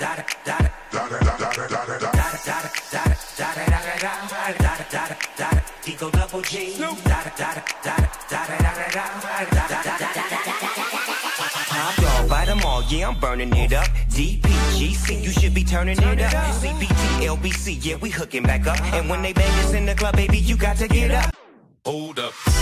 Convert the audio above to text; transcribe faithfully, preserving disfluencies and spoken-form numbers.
Eagle double G. Top dog, bite them all, yeah, I'm burning it up. D P G C, you should be turning it up. C B T, L B C, yeah, we hooking back up. And when they bang us in the club, baby, you got to get up. Hold up.